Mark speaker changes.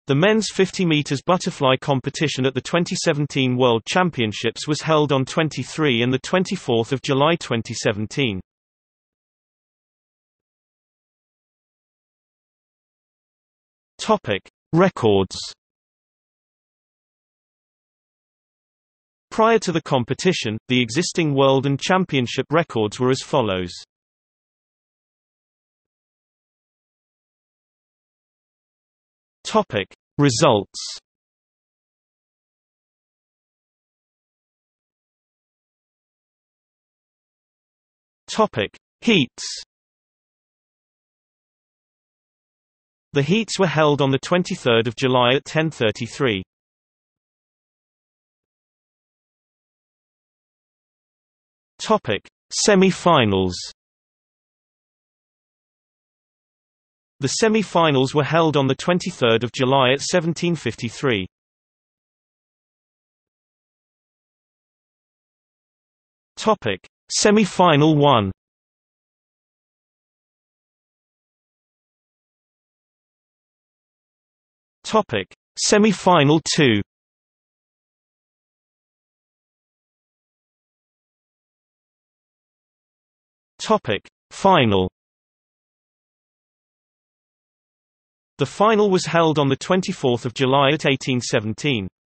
Speaker 1: The men's 50 meters butterfly competition at the 2017 World Championships was held on 23 and 24 July 2017. Topic: Records. Prior to the competition, the existing world and championship records were as follows. Topic: Results. Topic: Heats. The heats were held on the 23rd of July at 10:33. Topic: Semifinals. The semi-finals were held on the 23rd of July at 17:53. Topic: Semi-final 1. Topic: Semi-final 2. Topic: Final. The final was held on the 24th of July at 18:17.